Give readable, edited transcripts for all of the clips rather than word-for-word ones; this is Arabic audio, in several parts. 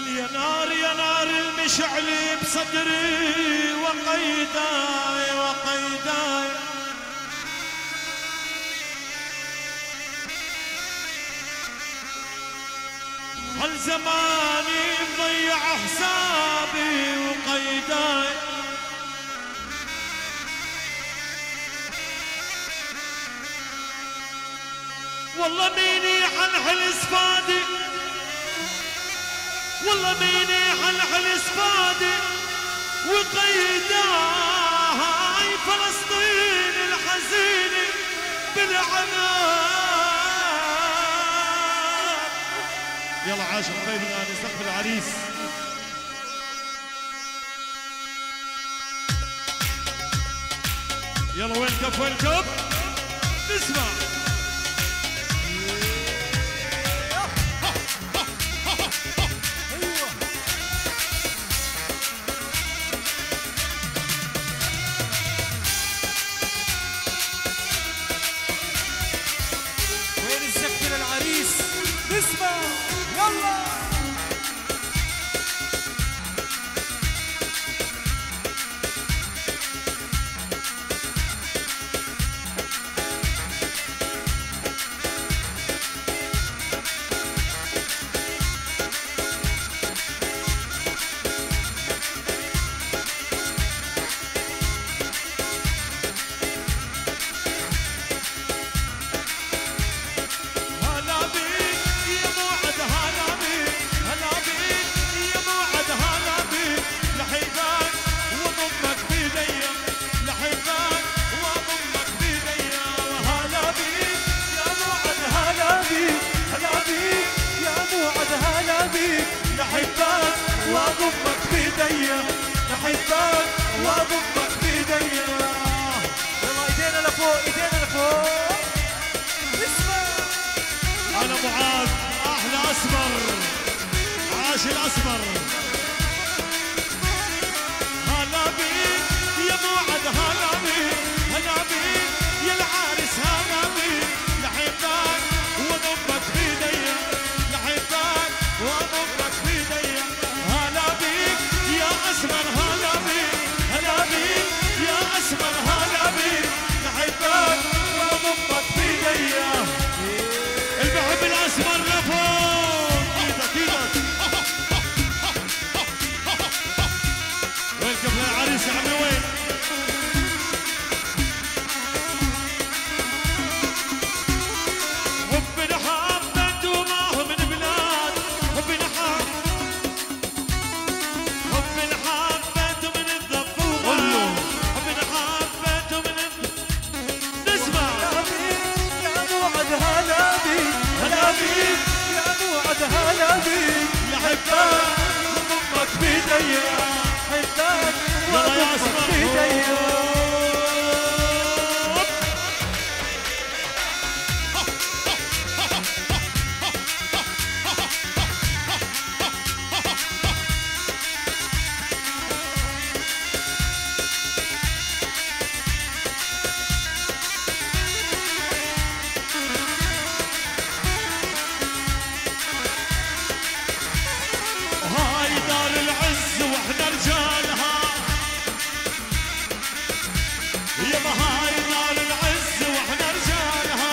يا نار المشعل بصدري وقيداي وقيداي، هل زماني مضيع حسابي وقيداي، والله ميني حنحل صفادي، والله ميني حنحل صفادي وقيداي، فلسطين الحزينة بالعناء. يلا عاشق حبيبنا نستقبل العريس. يلا وين كف وين كف نسمع. اسمع يلا. لحبك واضمك بيديا، لحبك واضمك بيديا. يلا ايدينا لفوق ايدينا لفوق. اسمع انا معاذ احلى اسمر، عاش الاسمر. هلا بيك يا موعد، هلا بيك هلا بيك يا العارس، هلا بيك لحبك واضمك بيديا، لحبك واضمك بيديا. هلا بيك يا اسمر، هلا بيك هلا بيك يا اسمر، هلا بيك لحبك واضمك بيديا. البحب الاسمر لفوق ايدك ايدك. وين قبل العريس يا عمي وين؟ حبنا حبت وما هو من بلاد، حبنا حبنا حبت ومن الضب وغاب، حبنا حبت ومن نسمع. هلا بيك يا موعد، هلا بيك هلا بيك يا موعد، هلا بيك لحبك وضمك بيديا، حبك يلا يا وضمك اسمر. بيديا. هاي دار العز واحنا رجالها، يابا هاي دار العز واحنا رجالها.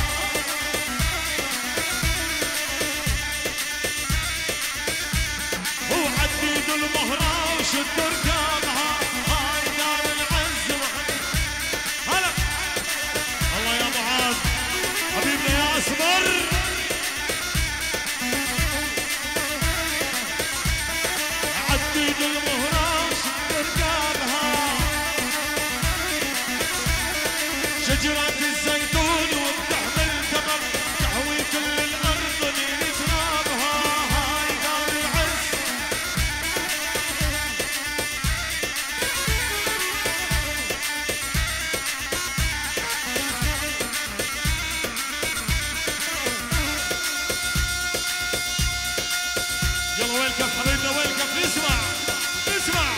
وعديدوا المهرة وشدوا رجالها، هاي دار العز واحنا. هلا الله يا معاذ حبيبنا يا اسمر. عديد المهراش برقابها، شجرة الزيتون وبتحمل تمر، تحوي كل الأرض من ترابها. هاي دار العز يلا وين كف حبيبنا وين كف نسمع نسمع.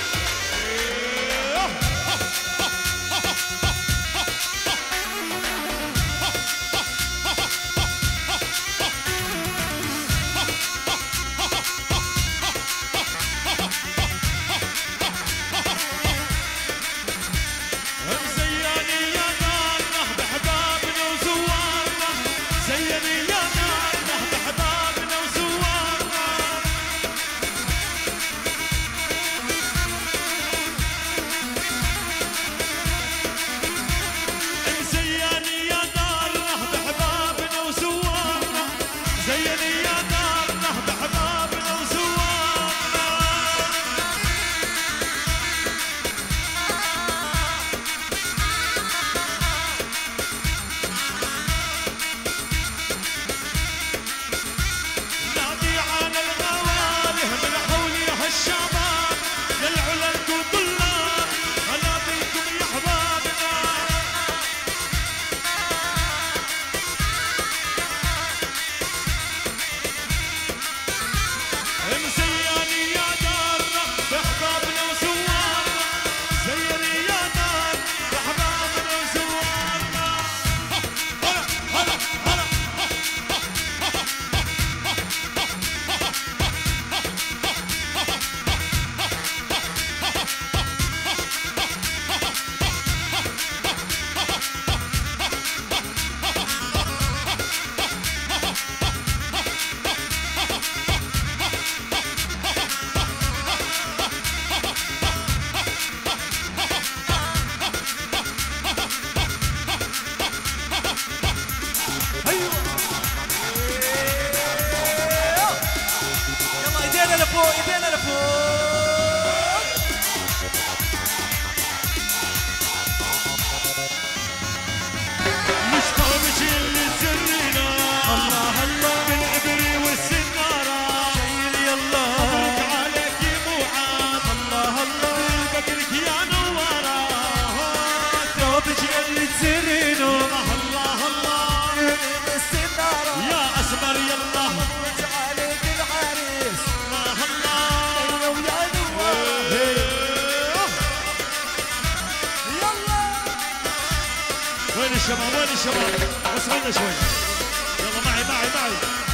وين الشباب وين الشباب؟ وصلنا شوي. يلا معي معي معي.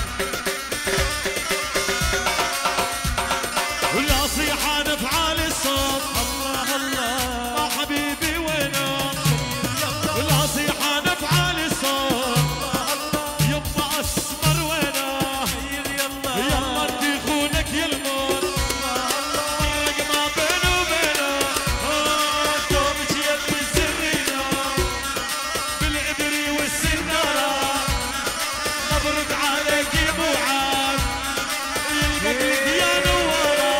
ولا صيحة نفعال الصوت. الله الله حبيبي وينك؟ ولا صيحة نفعال الصوت. يما اسمر وينك؟ يلا انت خونك يلمون. فرق ما بينه وبينه. دوبك يبي الزرينة بالعبري والسنارة. مبروك عليك يا ابو عاد. يلبك يا نوارة.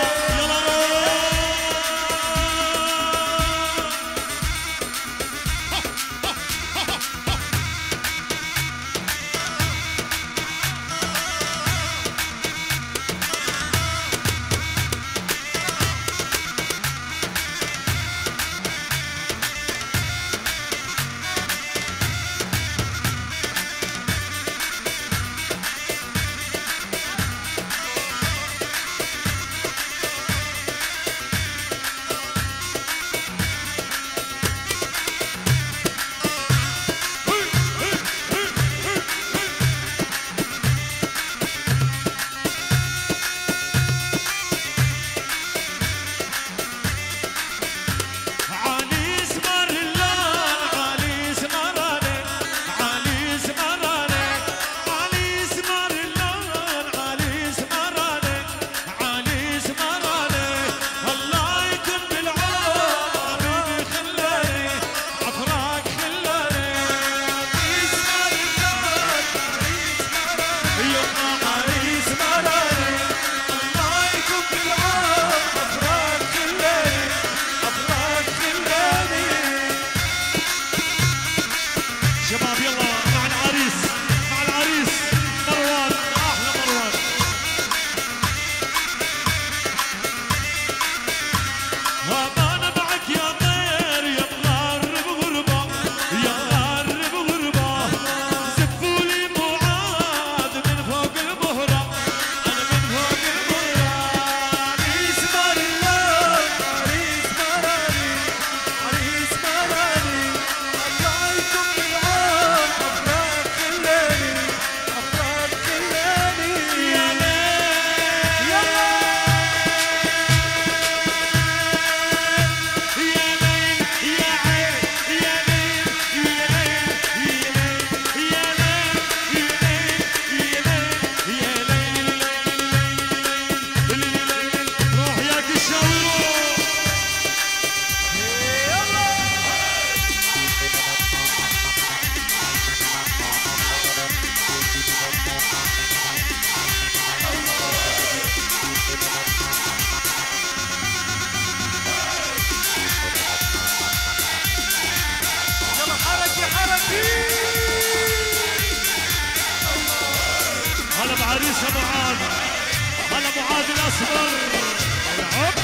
شباب يلا مع العريس مع العريس مروان. احلى مروان. انا معك يا طير يا مغرب غربه يا مغرب غربه. زفولي معاد من فوق البهره. انا من فوق البهره. عريس مريان عريس مراني عريس مراني. الله يكون بالعون افراح خلاني افراح خلاني. يا ليل يا يا ليل يا عين يا ليل يا ليل يا ليل يا ليل يا ليل. روح يا كشاورو. يلا حركي حركي. هلا بعريس معاذ. هلا معاذ الاسمر. العب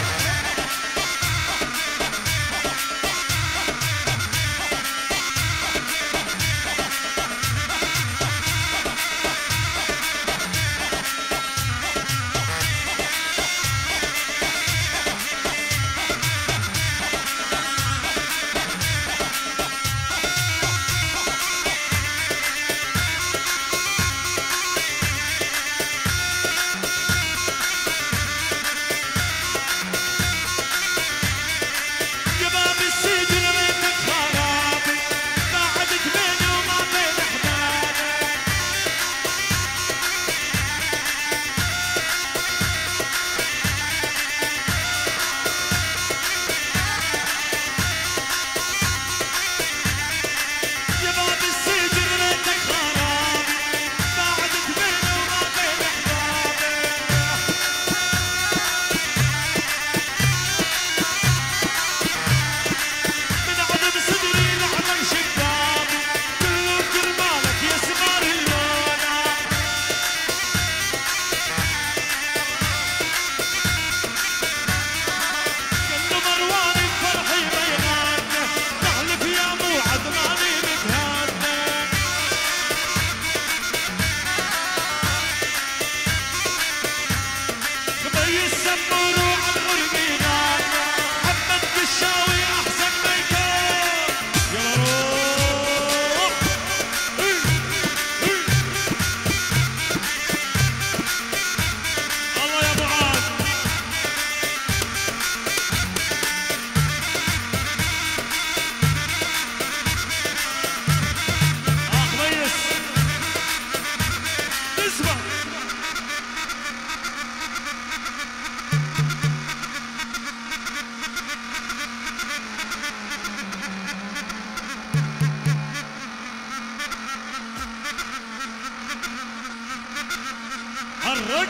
امرك.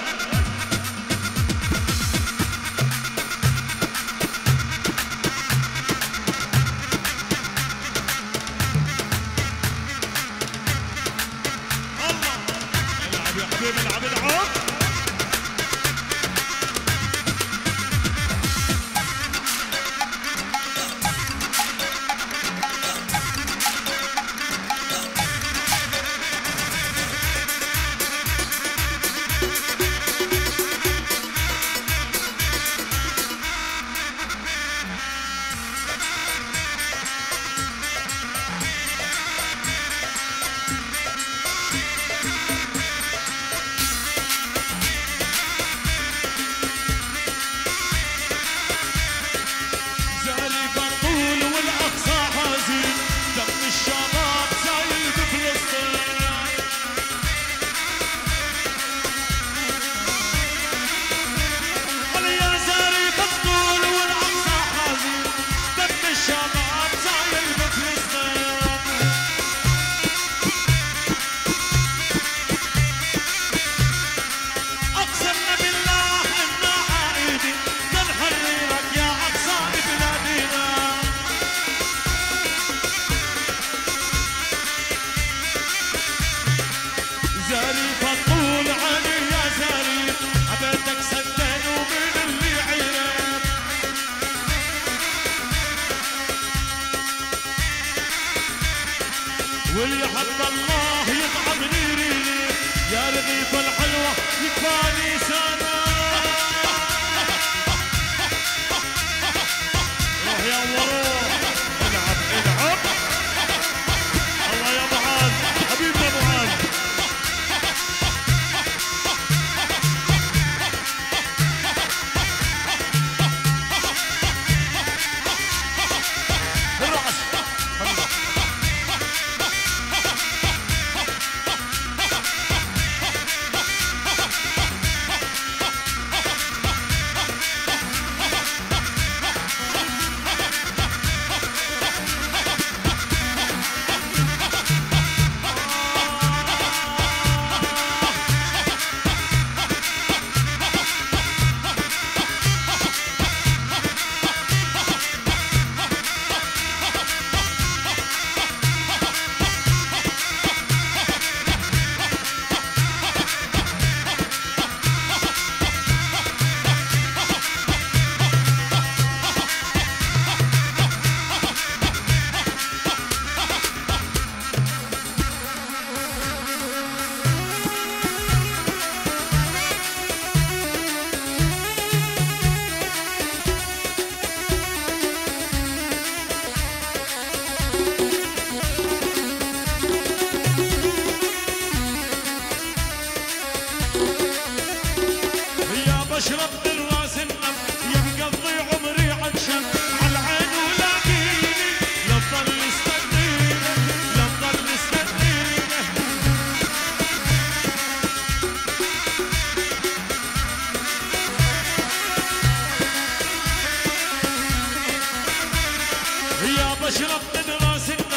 الله العب يا حبيبي العب العب. واللي حب الله يطعمني ريني يا رغيف الحلوة يكفاني سنة. روح يا وروح العب العب. الله يا معاذ حبيبنا معاذ. اشرب من راس النم يقضي عمري عطشان على العين ولاقيني يفضل يستنينه يفضل يستنينه. يا بشرب من راس النم